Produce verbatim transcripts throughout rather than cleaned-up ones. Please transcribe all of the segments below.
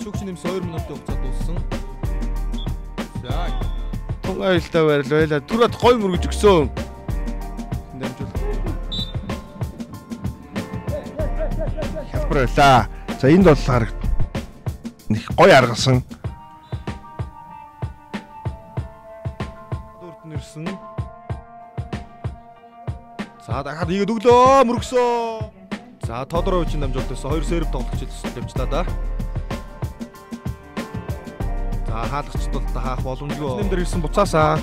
шүүгч нэмс хоёр минутын хугацаа дууссан. За тунгаа хэлтэй байрлаа. Түрээд гой мөргөж өгсөн. Дамжуул. Хялбарлаа. За энд бол харагд. Нэг гой аргасан. Дөрт нэрсэн. За дахиад игээд өглөө мөргсөн. За Тодоровичийн дамжуултаас хоёр серв тоглогч дамжлаа да. За хаалгач бол хаах боломжгүй. Нэмдэр ирсэн буцаасаа.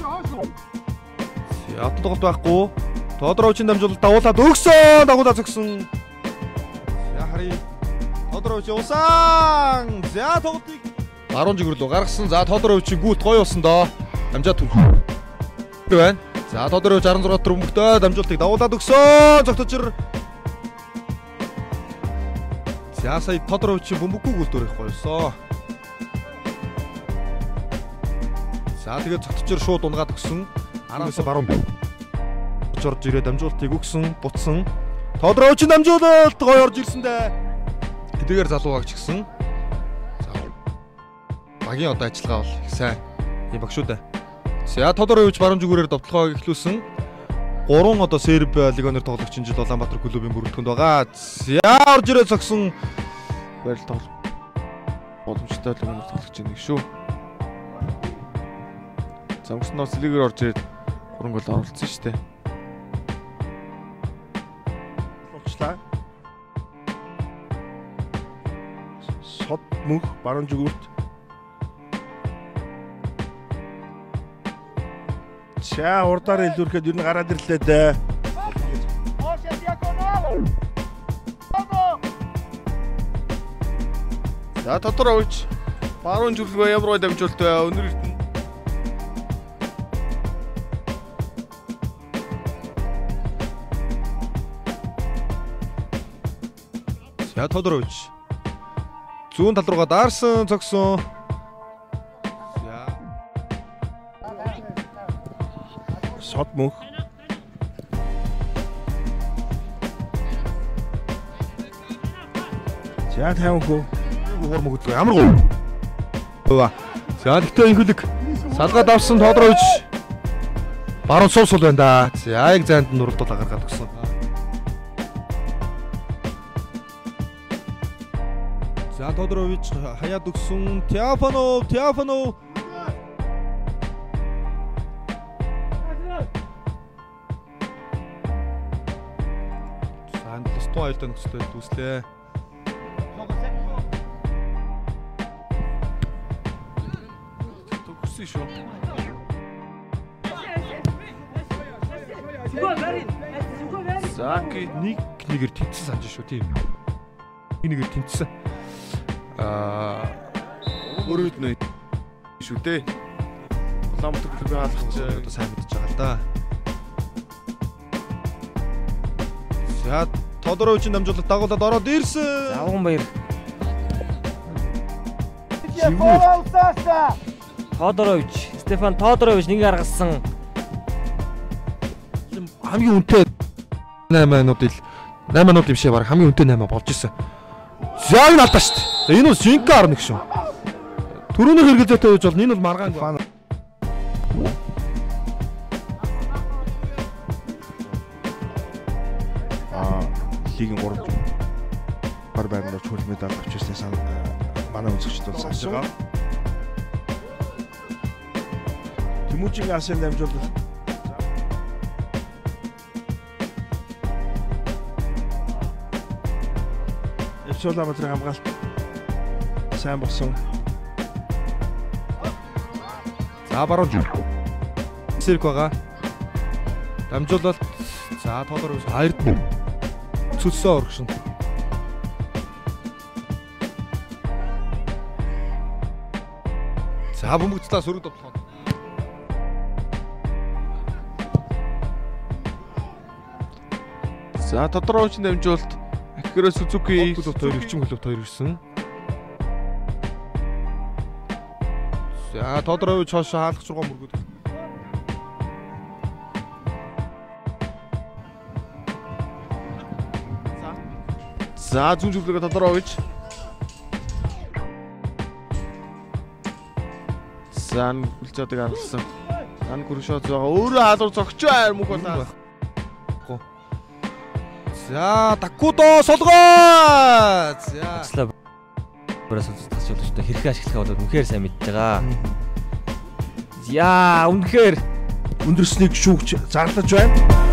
Ятд тоглолт байхгүй. Тодоровичийн дамжуулалт дагуулад өгсөн. Дагуулад зөгсөн. За харъя. Тодорович явсан. За тоглолтыг баруун жигүүр рүү гаргасан. За Тодоровичийн гүйлт гоё болсон доо. Дамжаад түр. байна. За Тодорович арван зургаат төр өмгтөө дамжуултыг дагуулад өгсөн. Цогточр. За сая Тодоровичийн бөмбөггүй гүйлт өрөх гоёсоо. За тэгээд цогтчор шууд унгаад өгсөн. Араас баруун орж ирээ дамжуултыг өгсөн, буцсан. Тодоровичийн дамжуулалт гоё орж ирсэн дээ. Хэдийгээр залуу багч гисэн. За багийн одоо ажиллагаа бол их сайн. Ийм баг шүү дээ. За Тодорович баруун зүгүүрээр довтлогоо эхлүүлсэн. гурван одоо серб легионер тоглогч жил Улаанбаатар клубын бүрэлдэхүүнд байгаа. За орж ирээ зогсон. Барил тоглох боломжтой легионер тоглогч нэг шүү. Замгсноор сэлгээр орж ирээд гурван гол оруулсан шүү дээ. Болчлаа. Сод мөх баруун зүгүүрт. За урдаар илүүрхэд ер нь гараад ирлээ дээ. За Тодорович баруун зүрхлөө ямар гой дамжуулт вэ? Өнөр эрдэнэ. За Тодорович зүүн тал руугаа даарсан, цогсон. Сод мөх. За тавихгүй. Гур мөгдөг. Ямар гоо. Ува. За тэгтээ инхүлэг салгаад авсан Тодорович баруун суул сул байна да. За яг зайд нь нуралдуулаа гаргаад өгсөн. За Тодорович хаяад өгсөн. Тиафанов, Тиафанов. За Лосто айлдан нөхцөлд үүслээ. Төгссөн шүү. За нэг нэгээр тэнцсэн санаж шүү тийм. Нэг нэгээр тэнцсэн. Аа өөрөд нэ шүү дээ. Улаанбаатар клубын хаалгач одоо сайн мэдж байгаа л да. За Тодоровичийн дамжуулалт дагуулад ороод ирсэн. Завган баяр. Тодорович, Стефан Тодорович нэг гаргасан. Хамгийн үнэтэй найман минут ил найман минут бишээ баг хамгийн үнэтэй найман болж исэн. За энэ алдаа шүү дээ. За энэ бол Жинка арна гэж шүү. Төрөөнөө хэрэглээтэй байж бол энэ бол маргаан. Аа лигийн гурав бар байранд чөлт медаль авч ирсэн сан манай үзэгчд бол санаж байгаа. Тэмүүжин асын дамжуулалт. Улаанбаатарын хамгаалалт сайн болсон. За баруун зүг. Сэрк байгаа. Дамжуулалт. За Тодорович хоёрд нь цөлсөө оргшин. За бөмбөгцлаа сөрөг довтлоо. За Тодоровичийн дамжуулалт Акира Сузуки клуб хоёр өвчин клуб хоёр ирсэн. За Тодорович хоошоо хаалгач руугаа мөргөд. За зүүн зүрхлөг Тодорович. За үлцөөдөг гаргасан. Ан гүршөө зөөгөө өөрөө хаалга зогч байр мөх болоо. За Дакудо солгоо. За Ачлаа. Бүрээс тасч болгочтой хэрхэн ашиглахаа бол үнэхээр сайн мэдж байгаа. Яа, үнэхээр Өндөрснийг шүүгч зарлаж байна.